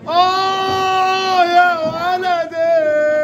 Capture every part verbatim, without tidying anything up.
آه يا ولدي،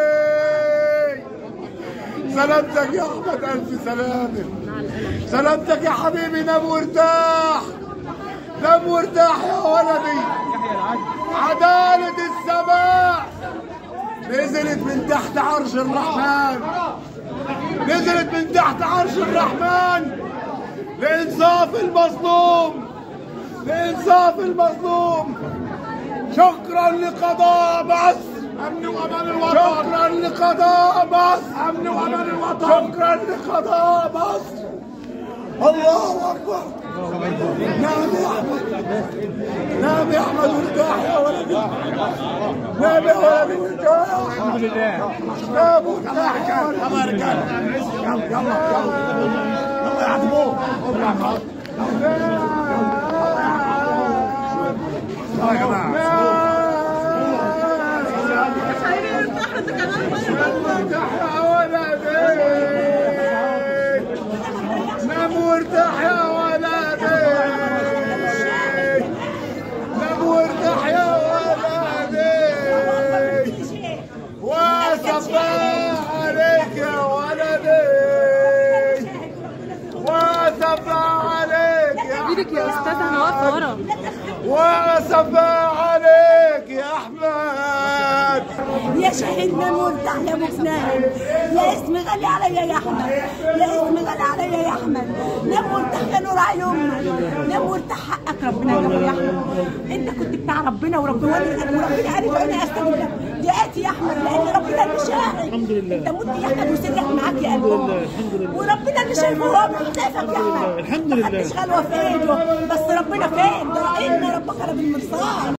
سلامتك يا أحمد، ألف سلامة. سلامتك يا حبيبي، نام وارتاح، نام وارتاح يا ولدي. عدالة السماء نزلت من تحت عرش الرحمن، نزلت من تحت عرش الرحمن لإنصاف المظلوم، لإنصاف المظلوم. شكرا لقضاء مصر، أمن وأمان الوطن. شكرا لقضاء مصر، أمن وأمان الوطن. شكرا لقضاء مصر. الله أكبر. نعم يا أحمد، نعم يا أحمد وارتاح يا ولدي، نعم يا ولدي وارتاح. الحمد لله. نعم وارتاح يا ولدي. يلا يا رجالة، يلا يلا يلا يا عدموه. يلا يا جماعة. نام وارتاح يا ولدي، نام وارتاح يا ولدي. وصفاء عليك يا ولدي، وصفاء عليك يا ايدك يا استاذ، انا واقفه ورا. وصفاء عليك يا احمد. يا شهيدنا مرتاح يا ابو فنان، يا اسم غالي عليا يا احمد، يا اسم غالي عليا يا احمد. نام مرتاح يا نور عيوننا، نام مرتاح، حقك ربنا يا يا احمد. انت كنت بتاع ربنا وربنا وربنا عارف انا استجيب لك دقاتي يا احمد، لان ربنا اللي شاهد. الحمد لله. انت مت يا احمد وسرك معاك يا قلبي. الحمد لله، الحمد لله. وربنا اللي شايفه هو بيحتفك يا احمد. الحمد لله. محدش غلوه في ايده، بس ربنا فين؟ ده ان ربك لبالمرصاد.